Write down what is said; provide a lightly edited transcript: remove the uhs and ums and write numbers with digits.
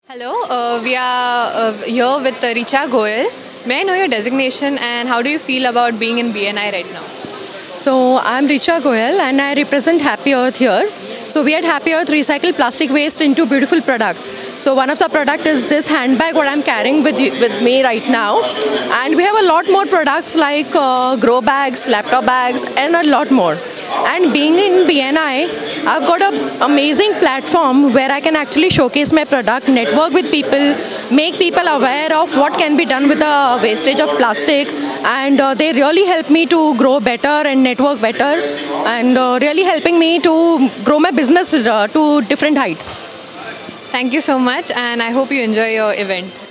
Hello, we are here with Richa Goyal. May I know your designation and how do you feel about being in BNI right now? So I'm Richa Goyal and I represent Happy Earth here. So we at Happy Earth recycle plastic waste into beautiful products. So one of the product is this handbag what I'm carrying with me right now. And we have a lot more products like grow bags, laptop bags and a lot more. And being in BNI, I've got an amazing platform where I can actually showcase my product, network with people, make people aware of what can be done with the wastage of plastic, and they really help me to grow better and network better, and really helping me to grow my business to different heights. Thank you so much and I hope you enjoy your event.